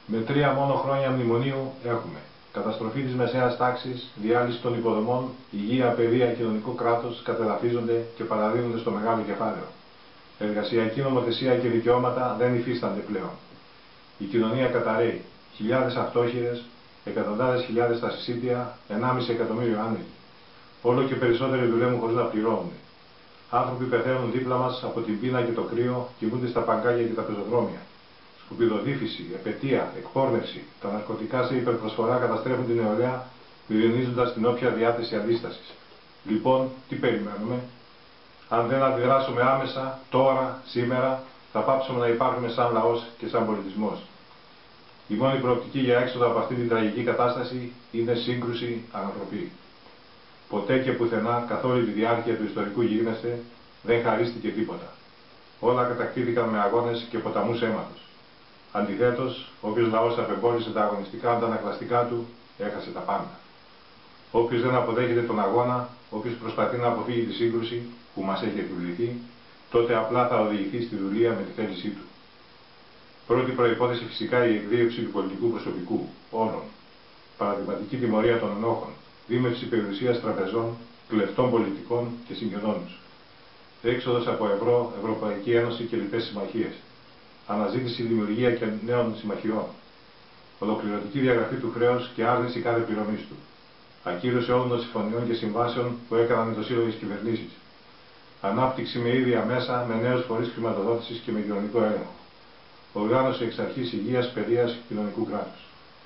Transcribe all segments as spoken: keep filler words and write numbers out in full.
Με τρία μόνο χρόνια μνημονίου έχουμε καταστροφή της μεσαίας τάξης, διάλυση των υποδομών, υγεία, παιδεία, κοινωνικό κράτος κατεδαφίζονται και παραδίδονται στο μεγάλο κεφάλαιο. Εργασιακή νομοθεσία και δικαιώματα δεν υφίστανται πλέον. Η κοινωνία καταρρέει. Χιλιάδες αυτόχειρες, εκατοντάδες χιλιάδες στα συσίτια, ενάμιση εκατομμύριο άνεργοι. Όλο και περισσότεροι δουλεύουν χωρίς να πληρώνουν. Άνθρωποι πεθαίνουν δίπλα μας από την πείνα και το κρύο, κοιμούνται στα παγκάλια και τα πεζοδρόμια. Σκουπιδοδύφηση, επετεία, εκπόρνευση, τα ναρκωτικά σε υπερπροσφορά καταστρέφουν την νεολαία, μηδενίζοντας την όποια διάθεση αντίστασης. Λοιπόν, τι περιμένουμε? Αν δεν αντιδράσουμε άμεσα, τώρα, σήμερα, θα πάψουμε να υπάρχουμε σαν λαός και σαν πολιτισμός. Η μόνη προοπτική για έξοδο από αυτή την τραγική κατάσταση είναι σύγκρουση, ανατροπή. Ποτέ και πουθενά, καθ' όλη τη διάρκεια του ιστορικού γίγνεσθε, δεν χαρίστηκε τίποτα. Όλα κατακτήθηκαν με αγώνες και ποταμούς αίματος. Αντιθέτως, όποιος λαός απεμπόλησε τα αγωνιστικά αντανακλαστικά του, έχασε τα πάντα. Όποιος δεν αποδέχεται τον αγώνα, όποιος προσπαθεί να αποφύγει τη σύγκρουση που μας έχει επιβληθεί, τότε απλά θα οδηγηθεί στη δουλεία με τη θέλησή του. Πρώτη προϋπόθεση φυσικά η εκδίωξη του πολιτικού προσωπικού, όλων. Παραδειγματική τιμωρία των ενόχων, δίμευση περιουσίας τραπεζών, κλεφτών πολιτικών και συγγενών τους. Έξοδος από ευρώ, Ευρωπαϊκή Ένωση και λοιπές συμμαχίες. Αναζήτηση, δημιουργία και νέων συμμαχιών. Ολοκληρωτική διαγραφή του χρέους και άρνηση κάθε πληρωμής του. Ακύρωση όλων των συμφωνιών και συμβάσεων που έκαναν εντοσύλλογες κυβερνήσεις. Ανάπτυξη με ίδια μέσα, με νέους φορείς χρηματοδότησης και με κοινωνικό έλεγχο. Οργάνωση εξ αρχής υγείας, παιδείας και κοινωνικού κράτους.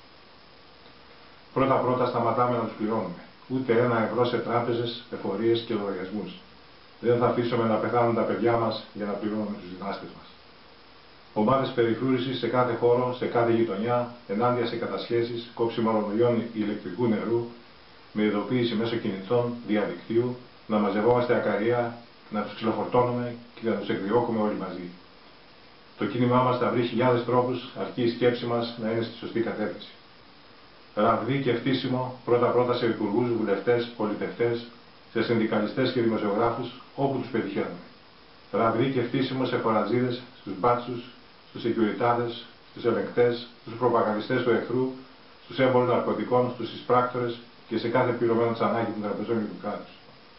Πρώτα-πρώτα σταματάμε να τους πληρώνουμε. Ούτε ένα ευρώ σε τράπεζες, εφορίες και λογαριασμούς. Δεν θα αφήσουμε να πεθάνουν τα παιδιά μας για να πληρώνουμε τους διδάσκες μας. Ομάδες περιφρούρησης σε κάθε χώρο, σε κάθε γειτονιά, ενάντια σε κατασχέσεις, κόψιμο ρολογιών ηλεκτρικού νερού, με ειδοποίηση μέσω κινητών, διαδικτύου, να μαζευόμαστε ακαριά, να τους ξυλοφορτώνουμε και να τους εκδιώκουμε όλοι μαζί. Το κίνημά μας θα βρει χιλιάδες τρόπους, αρκεί η σκέψη μας να είναι στη σωστή κατεύθυνση. Ραβδί και φτύσιμο πρώτα-πρώτα σε υπουργούς, βουλευτές, πολιτευτές, σε συνδικαλιστές και δημοσιογράφους, όπου τους πετυχαίνουμε. Ραβδί και φτύσιμο σε φορατζίδες, στους μπάτσους, στους σεκιουριτάδες, στους ελεγκτές, στους προπαγανδιστές του εχθρού, στους έμπορους ναρκωτικών, στους εισπράκτορες και σε κάθε πληρωμένο τσανάκι των τραπεζών και του κράτους.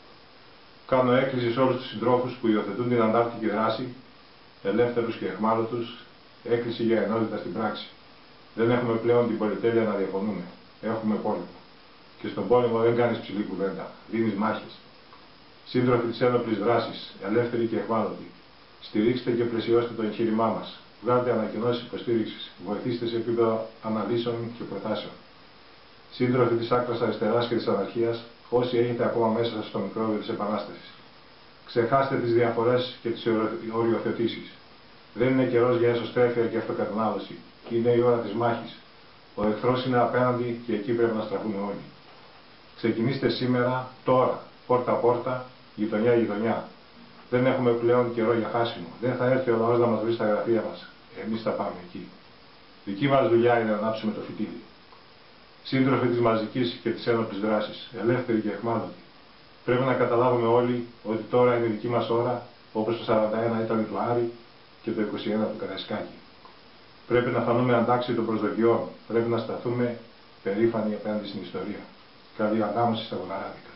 Κάνω έκκληση σε όλους τους συντρόφους που υιοθετούν την αντάρτικη δράση, ελεύθερους και αιχμάλωτους, έκκληση για ενότητα στην πράξη. Δεν έχουμε πλέον την πολυτέλεια να διαφωνούμε. Έχουμε πόλεμο. Και στον πόλεμο δεν κάνεις ψηλή κουβέντα, δίνεις μάχες. Σύντροφοι της ένοπλης δράσης, ελεύθεροι και αιχμάλωτοι, στηρίξτε και πλαισιώστε το εγχείρημά μας. Βγάλτε ανακοινώσεις υποστήριξης, βοηθήστε σε επίπεδο αναλύσεων και προτάσεων. Σύντροφοι της άκρας αριστεράς και της αναρχίας, όσοι έχετε ακόμα μέσα σας στο μικρόβιο της Επανάστασης. Ξεχάστε τις διαφορές και τις οριοθετήσεις. Δεν είναι καιρός για εσωστρέφεια και αυτοκατανάλωση. Είναι η ώρα της μάχης. Ο εχθρός είναι απέναντι και εκεί πρέπει να στραφούμε όλοι. Ξεκινήστε σήμερα, τώρα, πόρτα-πόρτα, γειτονιά-γειτονιά. Δεν έχουμε πλέον καιρό για χάσιμο. Δεν θα έρθει ο λαός να μας βρει στα γραφεία μας. Εμείς θα πάμε εκεί. Δική μας δουλειά είναι να ανάψουμε το φυτίλι. Σύντροφοι της μαζικής και της ένοπλης δράσης, ελεύθεροι και αιχμάλωτοι. Πρέπει να καταλάβουμε όλοι ότι τώρα είναι η δική μας ώρα, όπως το σαράντα ένα ήταν του Άρη και το είκοσι ένα του Καραϊσκάκη. Πρέπει να φανούμε αντάξιοι των προσδοκιών. Πρέπει να σταθούμε περήφανοι απέναντι στην ιστορία. Καλή ανάμωση στα Βουλγαράδικα.